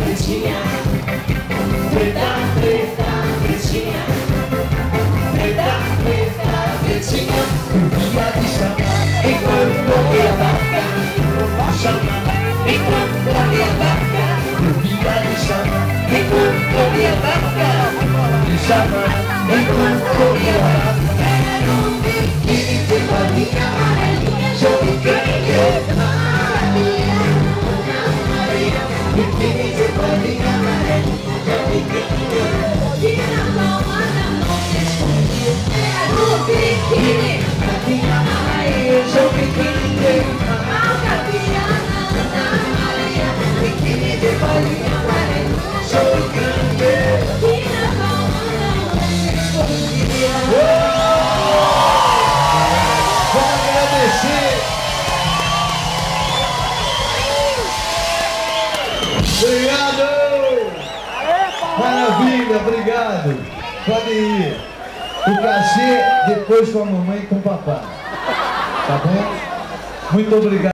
pretinha, preta, preta, pretinha, preta, preta, pretinha. Via de chamar enquanto corria a barca, chamar enquanto corria a barca. Via de chamar enquanto corria a barca, chamar enquanto corria a barca. Era um biquíni de bolinha amarelinha, joguinho Maria, biquíni de bolinha amarelinha, joguinho que na palma da mão se escondia. Era um biquíni bolinha amarelinha, joguinho Maria, Maria, biquíni de bolinha amarelinha, joguinho que na palma da mão se escondia. Obrigado! Maravilha, obrigado! Pode ir. O cachê depois com a mamãe e com o papai. Tá bom? Muito obrigado.